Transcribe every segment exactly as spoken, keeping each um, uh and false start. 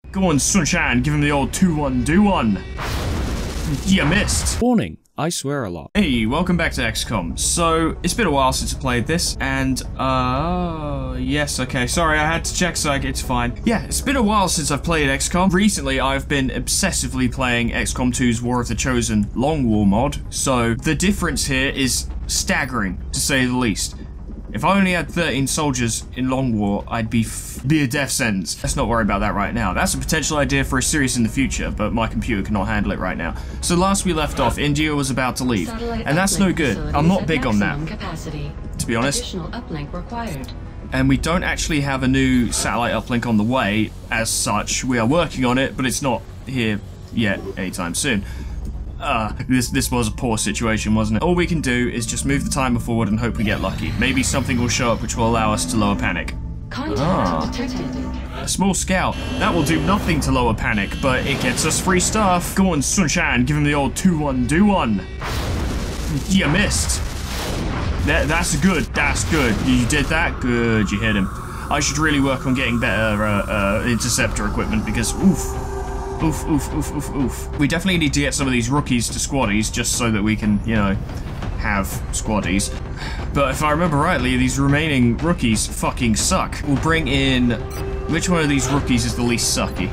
Go on, Sunshine, give him the old two one do one. You missed. Warning, I swear a lot. Hey, welcome back to X COM. So, it's been a while since I played this, and, uh, yes, okay, sorry, I had to check, so it's fine. Yeah, it's been a while since I've played X COM. Recently, I've been obsessively playing X COM two's War of the Chosen Long War mod, so the difference here is staggering, to say the least. If I only had thirteen soldiers in Long War, I'd be f be a death sentence. Let's not worry about that right now. That's a potential idea for a series in the future, but my computer cannot handle it right now. So last we left off, India was about to leave, and that's no good. I'm not big on that, to be honest. Additional uplink required. And we don't actually have a new satellite uplink on the way, as such. We are working on it, but it's not here yet anytime soon. Uh, this this was a poor situation, wasn't it? All we can do is just move the timer forward and hope we get lucky. Maybe something will show up which will allow us to lower panic. Contact Ah. detected. A small scout. That will do nothing to lower panic, but it gets us free stuff. Go on, Sunshine, give him the old two one do one. You missed. That, that's good, that's good. You did that? Good, you hit him. I should really work on getting better uh, uh, interceptor equipment because, oof. Oof, oof, oof, oof, oof. We definitely need to get some of these rookies to squaddies just so that we can, you know, have squaddies. But if I remember rightly, these remaining rookies fucking suck. We'll bring in... Which one of these rookies is the least sucky?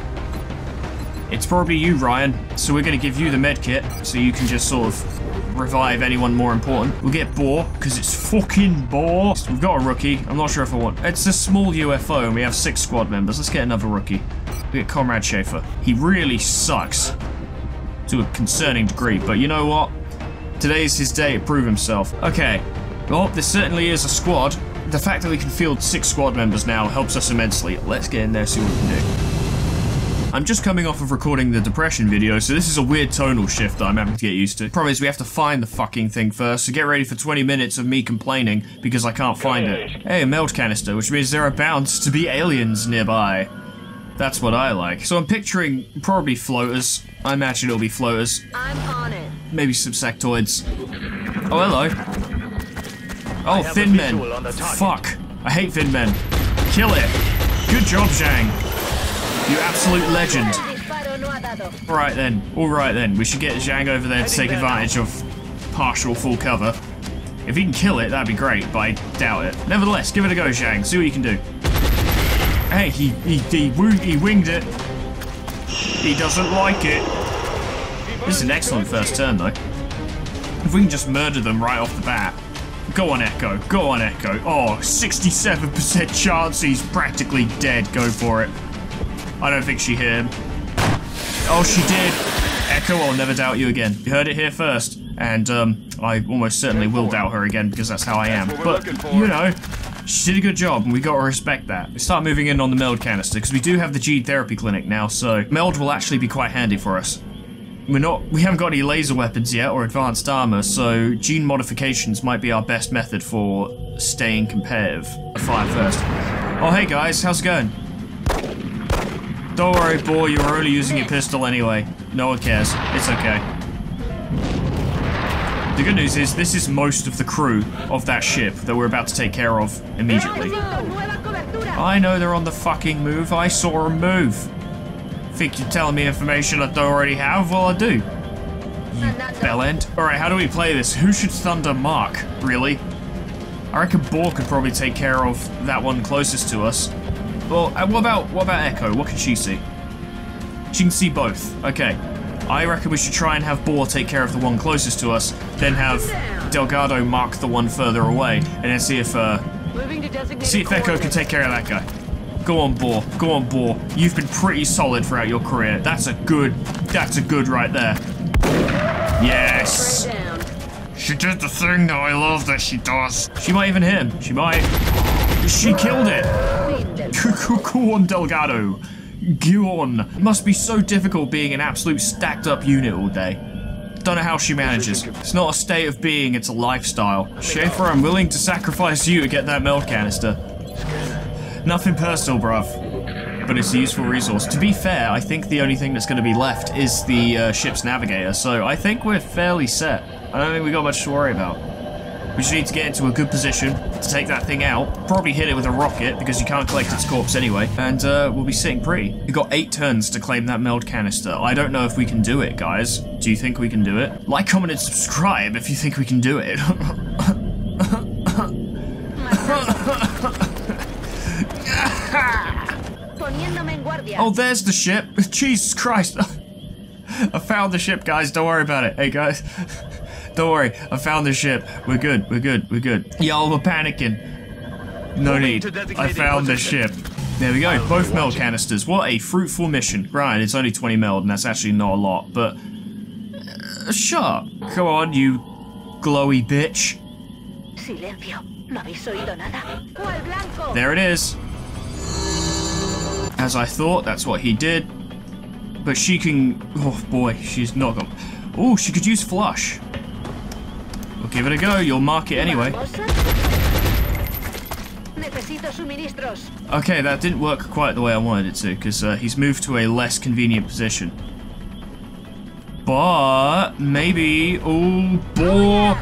It's probably you, Ryan. So we're going to give you the med kit so you can just sort of revive anyone more important. We'll get Boar, because it's fucking Boar. We've got a rookie. I'm not sure if I want... It's a small U F O and we have six squad members. Let's get another rookie. We get Comrade Schaefer. He really sucks to a concerning degree, but you know what? Today's his day to prove himself. Okay, well, this certainly is a squad. The fact that we can field six squad members now helps us immensely. Let's get in there, see what we can do. I'm just coming off of recording the depression video, so this is a weird tonal shift that I'm having to get used to. Problem is, we have to find the fucking thing first, so get ready for twenty minutes of me complaining because I can't find it. Hey, a meld canister, which means there are bound to be aliens nearby. That's what I like. So I'm picturing probably floaters. I imagine it'll be floaters. I'm on it. Maybe some sectoids. Oh, hello. Oh, thin men. Fuck. I hate thin men. Kill it. Good job, Zhang. You absolute legend. Alright then. Alright then. We should get Zhang over there to take advantage of partial full cover. If he can kill it, that'd be great, but I doubt it. Nevertheless, give it a go, Zhang. See what you can do. Hey, he, he, he, he winged it. He doesn't like it. This is an excellent first turn, though. If we can just murder them right off the bat. Go on, Echo. Go on, Echo. Oh, sixty-seven percent chance he's practically dead. Go for it. I don't think she hit him. Oh, she did. Echo, I'll never doubt you again. You heard it here first. And, um, I almost certainly will doubt her again because that's how I am. But, you know... She did a good job, and we gotta respect that. We start moving in on the meld canister, because we do have the gene therapy clinic now, so meld will actually be quite handy for us. We're not- we haven't got any laser weapons yet, or advanced armor, so gene modifications might be our best method for staying competitive. Fire first. Oh, hey guys, how's it going? Don't worry, boy, you were only using your pistol anyway. No one cares. It's okay. The good news is, this is most of the crew of that ship that we're about to take care of immediately. I know they're on the fucking move. I saw them move. Think you're telling me information I don't already have? Well, I do. You bellend. Alright, how do we play this? Who should Thunder mark, really? I reckon Boar could probably take care of that one closest to us. Well, uh, what about, what about Echo? What can she see? She can see both. Okay. I reckon we should try and have Boar take care of the one closest to us, then have Delgado mark the one further away, and then see if, uh, see if Echo can take care of that guy. Go on, Boar. Go on, Boar. You've been pretty solid throughout your career. That's a good, that's a good right there. Yes! She did the thing that I love that she does. She might even hit him. She might. She killed it! Go on, Delgado. Go on. It must be so difficult being an absolute stacked up unit all day. Don't know how she manages. It's not a state of being, it's a lifestyle. Schaefer, I'm willing to sacrifice you to get that meld canister. Nothing personal, bruv. But it's a useful resource. To be fair, I think the only thing that's going to be left is the uh, ship's navigator, so I think we're fairly set. I don't think we got much to worry about. We just need to get into a good position, to take that thing out. Probably hit it with a rocket because you can't collect its corpse anyway. And uh, we'll be sitting pretty. We've got eight turns to claim that meld canister. I don't know if we can do it, guys. Do you think we can do it? Like, comment, and subscribe if you think we can do it. Oh, there's the ship. Jesus Christ. I found the ship, guys. Don't worry about it. Hey, guys. Don't worry. I found the ship. We're good. We're good. We're good. Y'all were panicking. No need. I found the ship. There we go. Both meld canisters. What a fruitful mission. Right, it's only twenty meld, and that's actually not a lot, but... Uh, sure. Come on, you glowy bitch. There it is. As I thought, that's what he did. But she can... Oh, boy, she's not gonna... Oh, she could use flush. We'll give it a go. You'll mark it anyway. Okay, that didn't work quite the way I wanted it to, because uh, he's moved to a less convenient position. But... maybe... Oh, boar!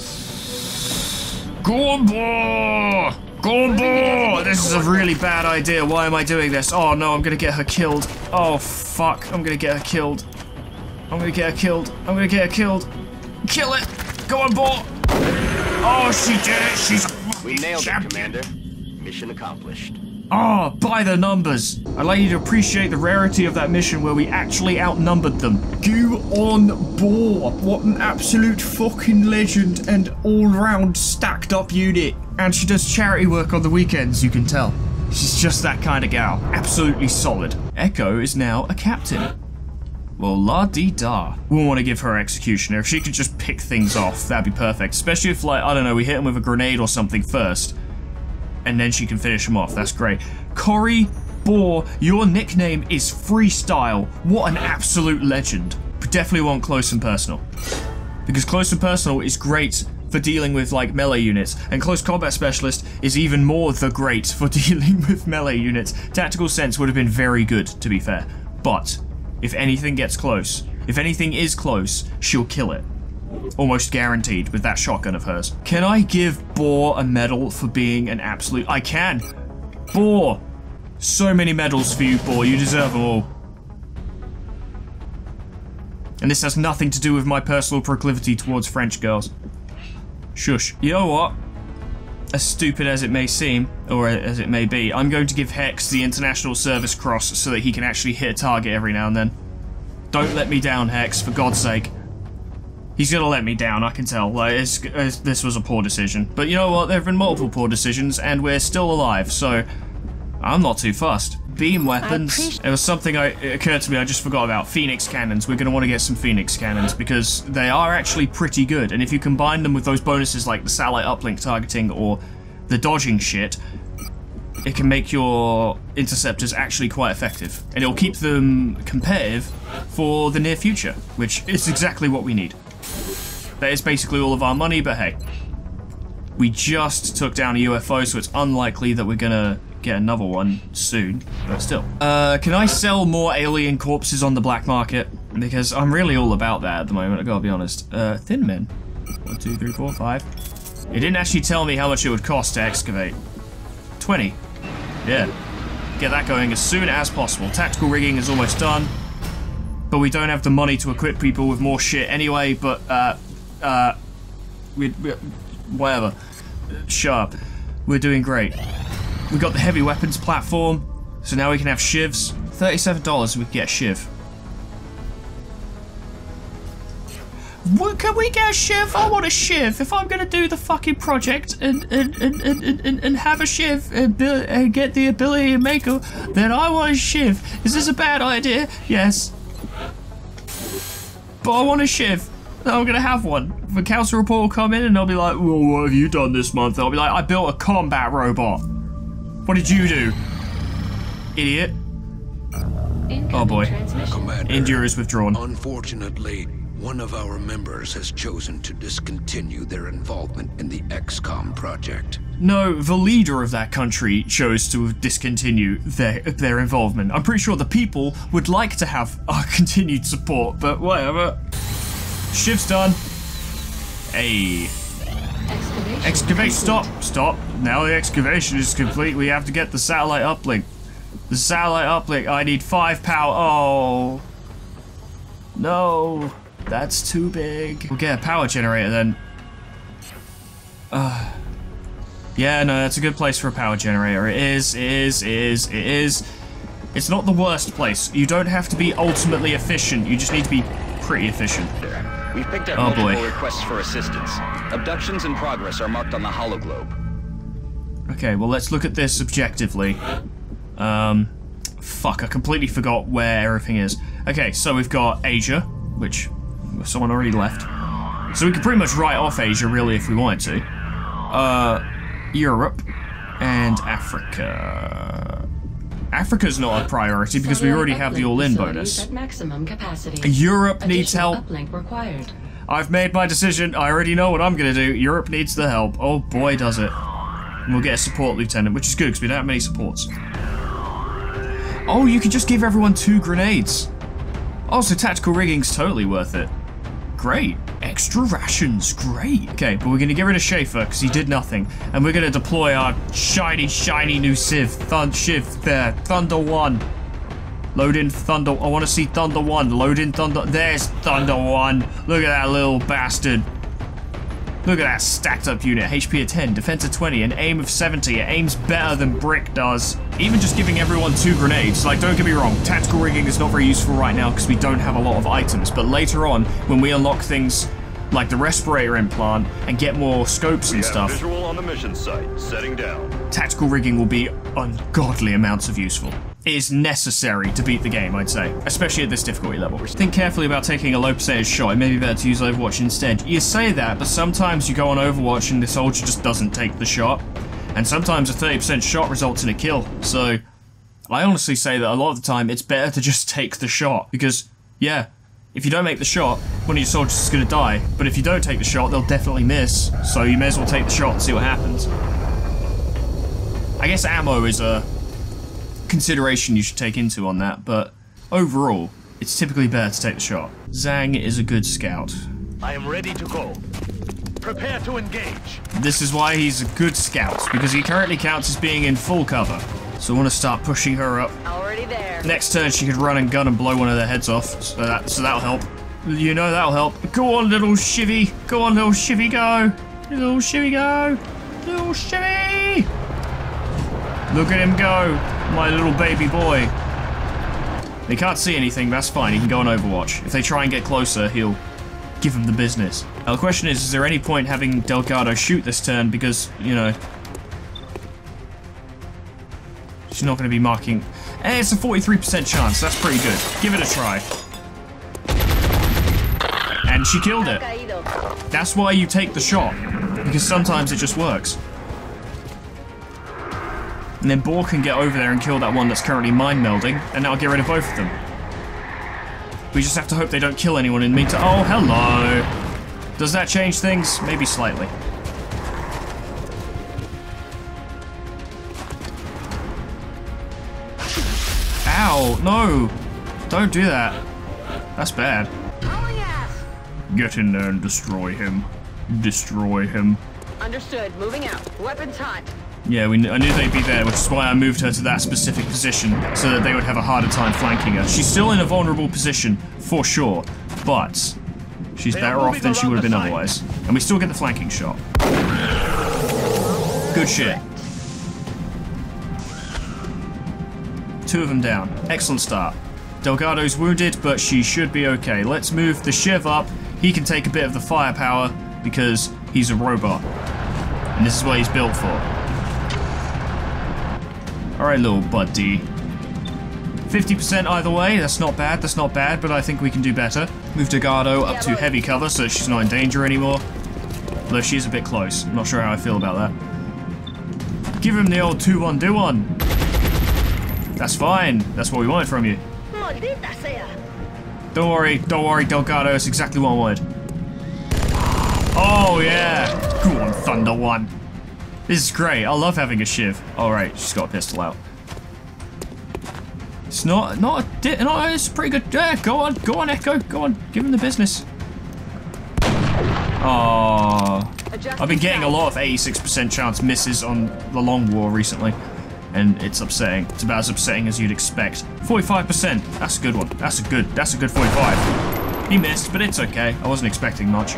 Go on, boar! Go on, boar! This is a really bad idea. Why am I doing this? Oh, no, I'm gonna get her killed. Oh, fuck. I'm gonna get her killed. I'm gonna get her killed. I'm gonna get her killed. Kill it! Go on, boar! Oh, she did it! She's a fucking We nailed champion. it, Commander. Mission accomplished. Oh, by the numbers. I'd like you to appreciate the rarity of that mission where we actually outnumbered them. Go on, boar. What an absolute fucking legend and all-round stacked up unit. And she does charity work on the weekends, you can tell. She's just that kind of gal. Absolutely solid. Echo is now a captain. Well, la-dee-da. We'll want to give her executioner. If she could just pick things off, that'd be perfect. Especially if, like, I don't know, we hit him with a grenade or something first. And then she can finish him off. That's great. Cory Boar, your nickname is Freestyle. What an absolute legend. We definitely want close and personal. Because close and personal is great for dealing with, like, melee units. And close combat specialist is even more the great for dealing with melee units. Tactical sense would have been very good, to be fair. But if anything gets close, if anything is close, she'll kill it. Almost guaranteed with that shotgun of hers. Can I give Boar a medal for being an absolute... I can! Boar! So many medals for you, Boar. You deserve them all. And this has nothing to do with my personal proclivity towards French girls. Shush. You know what? As stupid as it may seem, or as it may be, I'm going to give Hex the International Service Cross so that he can actually hit a target every now and then. Don't let me down, Hex, for God's sake. He's gonna let me down, I can tell. Like, it's, it's, this was a poor decision. But you know what? There have been multiple poor decisions, and we're still alive, so I'm not too fussed. Beam weapons. It was something I, it occurred to me I just forgot about. Phoenix cannons. We're gonna want to get some Phoenix cannons, because they are actually pretty good. And if you combine them with those bonuses like the satellite uplink targeting or the dodging shit, it can make your interceptors actually quite effective. And it'll keep them competitive for the near future, which is exactly what we need. That is basically all of our money, but hey. We just took down a U F O, so it's unlikely that we're gonna get another one soon, but still. Uh, can I sell more alien corpses on the black market? Because I'm really all about that at the moment, I gotta be honest. Uh, Thin Men. One, two, three, four, five. It didn't actually tell me how much it would cost to excavate. twenty. Yeah. Get that going as soon as possible. Tactical rigging is almost done. But we don't have the money to equip people with more shit anyway, but, uh, uh, we, we whatever. Sharp. We're doing great. We got the heavy weapons platform, so now we can have shivs. thirty-seven dollars we can get a shiv. What, can we get a shiv? I want a shiv. If I'm gonna do the fucking project and and, and, and, and, and have a shiv and, build, and get the ability to make a, then I want a shiv. Is this a bad idea? Yes. But I want a shiv. I'm gonna have one. The council report will come in and they'll be like, well, what have you done this month? I'll be like, I built a combat robot. What did you do? Idiot. Oh boy. Commander, India is withdrawn. Unfortunately, one of our members has chosen to discontinue their involvement in the X COM project. No, the leader of that country chose to discontinue their their involvement. I'm pretty sure the people would like to have our continued support, but whatever. Shiv's done. Hey. Excavate, stop, stop. Now the excavation is complete. We have to get the satellite uplink. The satellite uplink, I need five power. Oh. No. That's too big. We'll get a power generator then. Uh, yeah, no, that's a good place for a power generator. It is, it is, it is, it is. It's not the worst place. You don't have to be ultimately efficient. You just need to be pretty efficient. We've picked up oh, multiple boy. requests for assistance. Abductions in progress are marked on the hologlobe. Okay, well, let's look at this objectively. Um, fuck, I completely forgot where everything is. Okay, so we've got Asia, which someone already left. So we could pretty much write off Asia, really, if we wanted to. Uh, Europe and Africa. Africa's not a priority because we already have the all-in bonus. At maximum capacity. Europe needs Additional help. Uplink required. I've made my decision. I already know what I'm gonna do. Europe needs the help. Oh boy, does it. And we'll get a support lieutenant, which is good because we don't have many supports. Oh, you can just give everyone two grenades. Oh, so tactical rigging's totally worth it. Great. Extra rations. Great. Okay, but we're gonna get rid of Schaefer because he did nothing. And we're gonna deploy our shiny, shiny new Civ. Thund Shiv there. Thunder one. Load in Thunder. I want to see Thunder one. Load in Thunder. There's Thunder one. Look at that little bastard. Look at that stacked up unit. H P of ten, defense of twenty, and aim of seventy. It aims better than Brick does. Even just giving everyone two grenades, like, don't get me wrong, tactical rigging is not very useful right now because we don't have a lot of items, but later on, when we unlock things like the respirator implant and get more scopes and stuff, visual on the mission site. Setting down. Tactical rigging will be ungodly amounts of useful. It is necessary to beat the game, I'd say, especially at this difficulty level. Think carefully about taking a low percentage shot. It may be better to use Overwatch instead. You say that, but sometimes you go on Overwatch and the soldier just doesn't take the shot, and sometimes a thirty percent shot results in a kill. So, I honestly say that a lot of the time it's better to just take the shot, because, yeah, if you don't make the shot, one of your soldiers is going to die, but if you don't take the shot, they'll definitely miss, so you may as well take the shot and see what happens. I guess ammo is a consideration you should take into on that, but overall, it's typically better to take the shot. Zhang is a good scout. I am ready to go. Prepare to engage. This is why he's a good scout, because he currently counts as being in full cover. So I want to start pushing her up. Already there. Next turn she could run and gun and blow one of their heads off, so, that, so that'll help. You know that'll help. Go on, little Shivy. Go on, little Shivy, go. Little Shivy, go. Little Shivy. Look at him go, my little baby boy. They can't see anything, but that's fine. He can go on Overwatch. If they try and get closer, he'll give them the business. Now the question is, is there any point having Delgado shoot this turn because, you know, she's not going to be marking. Eh, it's a forty-three percent chance. That's pretty good. Give it a try. And she killed it. That's why you take the shot, because sometimes it just works. And then Boar can get over there and kill that one that's currently mind melding, and that'll get rid of both of them. We just have to hope they don't kill anyone in the meantime. Oh, hello! Does that change things? Maybe slightly. Ow, no! Don't do that. That's bad. Get in there and destroy him. Destroy him. Understood. Moving out. Weapons hot. Yeah, we kn I knew they'd be there, which is why I moved her to that specific position, so that they would have a harder time flanking her. She's still in a vulnerable position, for sure, but she's better off than she would have been otherwise. And we still get the flanking shot. Good shit. Two of them down. Excellent start. Delgado's wounded, but she should be okay. Let's move the Shiv up. He can take a bit of the firepower, because he's a robot. And this is what he's built for. Alright, little buddy. fifty percent either way, that's not bad, that's not bad, but I think we can do better. Move Delgado up to heavy cover so she's not in danger anymore. Although she is a bit close. I'm not sure how I feel about that. Give him the old two one do one. That's fine. That's what we wanted from you. Don't worry, don't worry, Delgado. It's exactly what I wanted. Oh, yeah. Go on, Thunder one. This is great. I love having a Shiv. All right, she's got a pistol out. It's not, not, a, no, it's pretty good. Yeah, go on, go on, Echo. Go on, give him the business. Oh, I've been getting a lot of eighty-six percent chance misses on the Long War recently, and it's upsetting. It's about as upsetting as you'd expect. forty-five percent. That's a good one. That's a good. That's a good forty-five. He missed, but it's okay. I wasn't expecting much.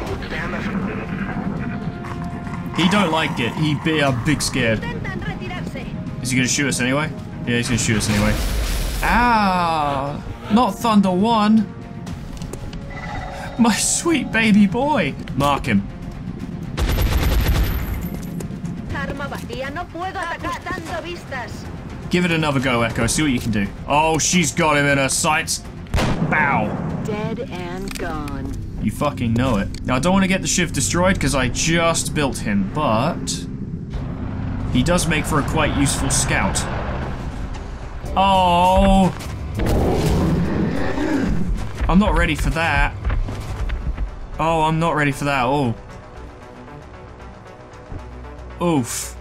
He don't like it. He be a big scared. Is he gonna shoot us anyway? Yeah, he's gonna shoot us anyway. Ah, not Thunder One. My sweet baby boy. Mark him. Give it another go, Echo. See what you can do. Oh, she's got him in her sights. Bow. Dead and gone. You fucking know it. Now, I don't want to get the Shiv destroyed because I just built him, but he does make for a quite useful scout. Oh. I'm not ready for that. Oh, I'm not ready for that. Oh. Oof.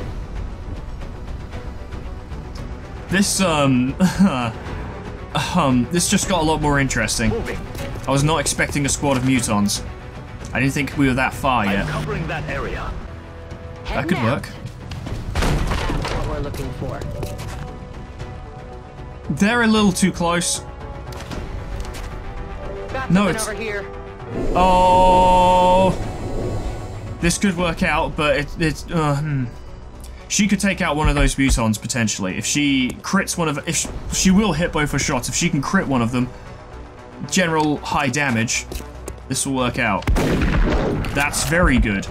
This, um, um, this just got a lot more interesting. Moving. I was not expecting a squad of mutons. I didn't think we were that far I'm yet. covering that area. That could work. That's what we're looking for. They're a little too close. Got No, something it's- over here. Oh, this could work out, but it, it's. Uh, hmm. She could take out one of those mutons potentially if she crits one of. If she, she will hit both her shots, if she can crit one of them, general high damage, this will work out. That's very good.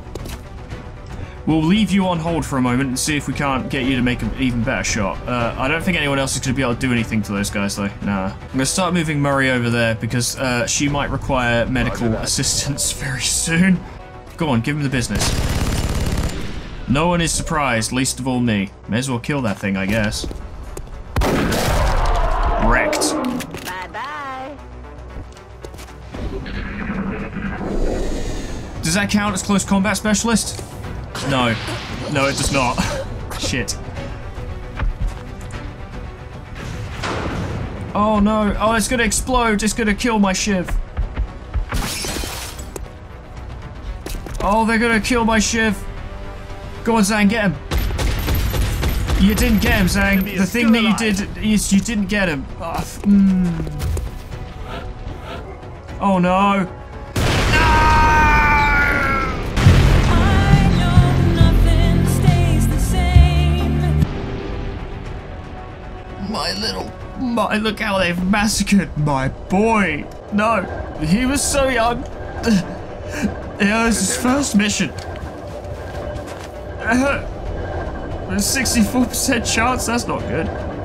We'll leave you on hold for a moment and see if we can't get you to make an even better shot. Uh, I don't think anyone else is going to be able to do anything to those guys, though. Nah. I'm going to start moving Murray over there because uh, she might require medical assistance very soon. Go on, give him the business. No one is surprised, least of all me. May as well kill that thing, I guess. Wrecked. Bye-bye. Does that count as close combat specialist? No. No, it does not. Shit. Oh no. Oh, it's gonna explode. It's gonna kill my Shiv. Oh, they're gonna kill my Shiv. Go on, Zhang, get him. You didn't get him, Zhang. The thing that you did is you didn't get him. Oh, f- mm. Oh no. My little... My, look how they've massacred my boy. No, he was so young. It was his first mission. There's sixty-four percent chance, that's not good.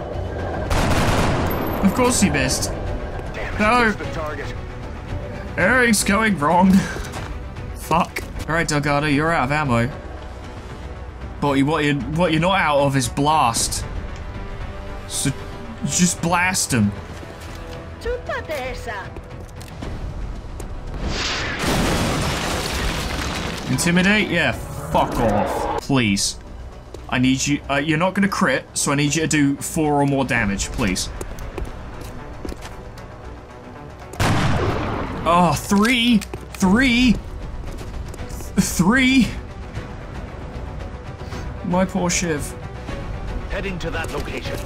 Of course he missed. No, The target. everything's going wrong. Fuck. Alright, Delgado, you're out of ammo. But you, what, you, what you're not out of is blast. So just blast him. Chúpate esa. Intimidate? Yeah, fuck off. Please. I need you. Uh, you're not gonna crit, so I need you to do four or more damage, please. Oh, three! Three! Th three! My poor Shiv. Heading to that location.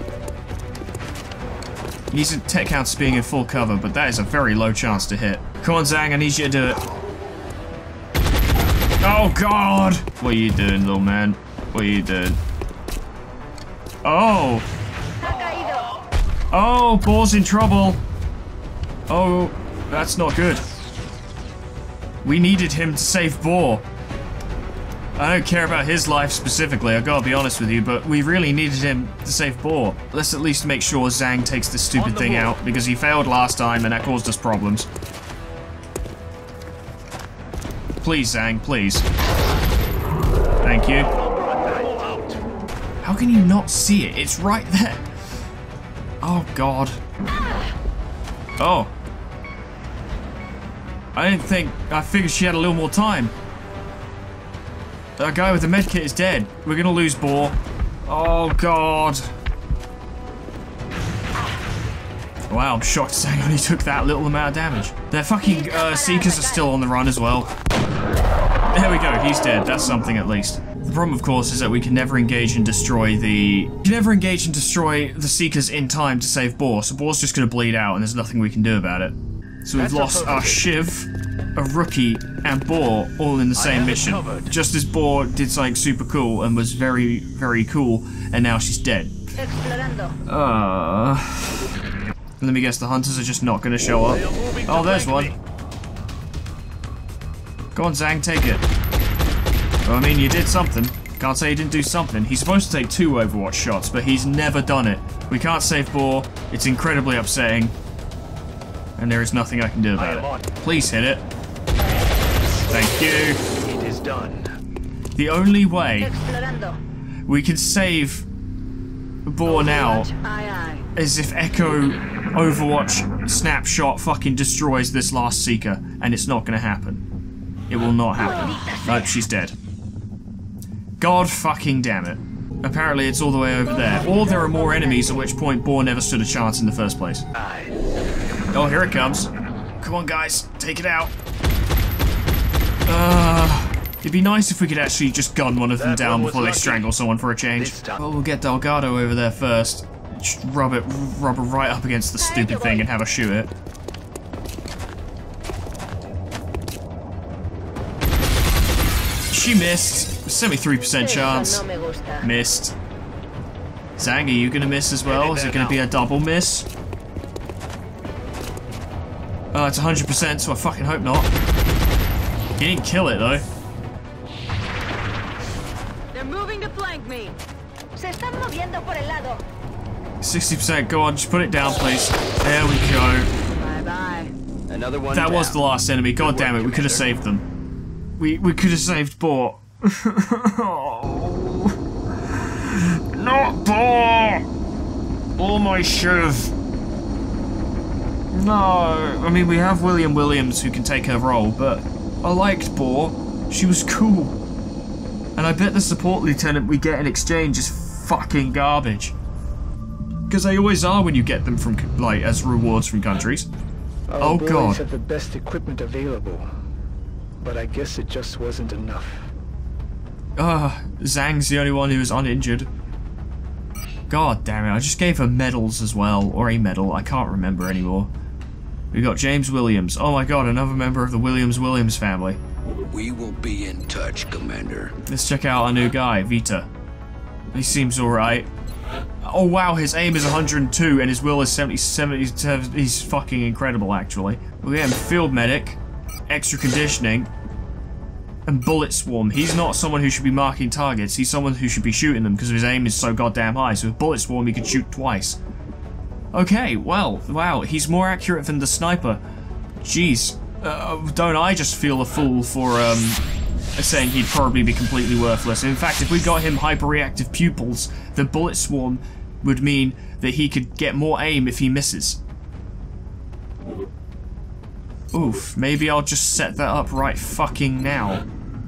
He's a tech counts being in full cover, but that is a very low chance to hit. Come on, Zhang, I need you to do it. Oh, God! What are you doing, little man? What are you doing? Oh! Oh, Boar's in trouble. Oh, that's not good. We needed him to save Boar. I don't care about his life specifically, I gotta be honest with you, but we really needed him to save Boar. Let's at least make sure Zhang takes this stupid thing out, because he failed last time and that caused us problems. Please, Zhang, please. Thank you. How can you not see it? It's right there. Oh, God. Oh. I didn't think... I figured she had a little more time. That guy with the medkit is dead. We're gonna lose Boar. Oh, God. Wow, I'm shocked Zhang only took that little amount of damage. Their fucking uh, Seekers are still on the run as well. There we go, he's dead. That's something at least. The problem, of course, is that we can never engage and destroy the... We can never engage and destroy the Seekers in time to save Boar, so Boar's just gonna bleed out and there's nothing we can do about it. So we've That's lost our Shiv, a Rookie, and Boar all in the I same have it mission. covered. Just as Boar did something super cool and was very, very cool, and now she's dead. Explorando. Uh... Let me guess, the Hunters are just not gonna show up. They are moving to Oh, there's flank one. me. Go on, Zhang, take it. Well, I mean, you did something. Can't say he didn't do something. He's supposed to take two Overwatch shots, but he's never done it. We can't save Boar. It's incredibly upsetting. And there is nothing I can do about I am on. it. Please hit it. Thank you. It is done. The only way Explorando. we can save Boar now Aye, aye. is if Echo Overwatch snapshot fucking destroys this last Seeker, and it's not gonna happen. It will not happen. Nope, she's dead. God fucking damn it. Apparently it's all the way over there. Or there are more enemies, at which point Boar never stood a chance in the first place. Aye. Oh, here it comes. Come on, guys. Take it out. Uh, it'd be nice if we could actually just gun one of them That down one was before they lucky. strangle someone for a change. This time. Well, we'll get Delgado over there first. Just rub it, rub her right up against the stupid thing and have her shoot it. She missed. seventy-three percent chance. Eso no me gusta. Missed. Zhang, are you gonna miss as well? Is it gonna be a double miss? Oh, it's one hundred percent, so I fucking hope not. He didn't kill it, though. They're moving to flank me. Se están moviendo por el lado. sixty percent, go on, just put it down, please. There we go. Bye bye. Another one That was down. the last enemy. God damn it, we could have saved them. We we could have saved Boar. Not Boar! Oh my Shiv. No, I mean, we have William Williams who can take her role, but I liked Boar. She was cool. And I bet the support lieutenant we get in exchange is fucking garbage. Because they always are when you get them from, like, as rewards from countries. Our Oh, boys God. have the best equipment available, but I guess it just wasn't enough. Ah, Zhang's the only one who was uninjured. God damn it, I just gave her medals as well, or a medal, I can't remember anymore. We got James Williams. Oh my god, another member of the Williams-Williams family. We will be in touch, Commander. Let's check out our new guy, Vita. He seems alright. Oh wow, his aim is one hundred two and his will is seventy-seven. He's, he's fucking incredible, actually. We have Field Medic, Extra Conditioning, and Bullet Swarm. He's not someone who should be marking targets, he's someone who should be shooting them because his aim is so goddamn high. So with Bullet Swarm, he can shoot twice. Okay, well, wow, he's more accurate than the sniper. Jeez, uh, don't I just feel a fool for um, saying he'd probably be completely worthless. In fact, if we got him hyper-reactive pupils, the Bullet Swarm would mean that he could get more aim if he misses. Oof, maybe I'll just set that up right fucking now.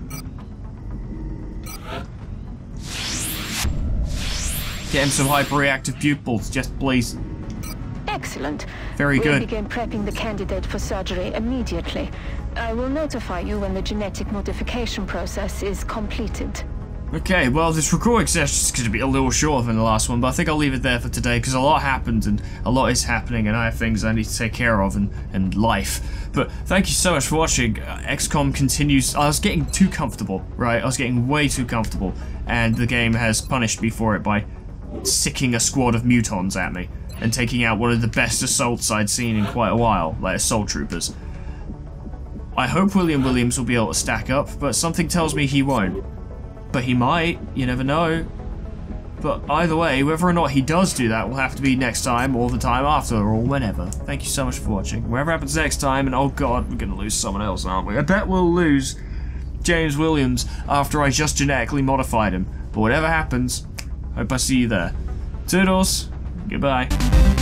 Get him some hyper-reactive pupils, just please. Excellent. Very We'll good. begin prepping the candidate for surgery immediately. I will notify you when the genetic modification process is completed. Okay, well, this recording session is going to be a little shorter than the last one, but I think I'll leave it there for today because a lot happened and a lot is happening and I have things I need to take care of and, and life. But thank you so much for watching. Uh, X COM continues. I was getting too comfortable, right? I was getting way too comfortable, and the game has punished me for it by sicking a squad of mutons at me and taking out one of the best assaults I'd seen in quite a while, like assault troopers. I hope William Williams will be able to stack up, but something tells me he won't. But he might, you never know. But either way, whether or not he does do that will have to be next time, or the time after, or whenever. Thank you so much for watching. Whatever happens next time, and oh god, we're gonna lose someone else, aren't we? I bet we'll lose James Williams after I just genetically modified him. But whatever happens, hope I see you there. Toodles, goodbye.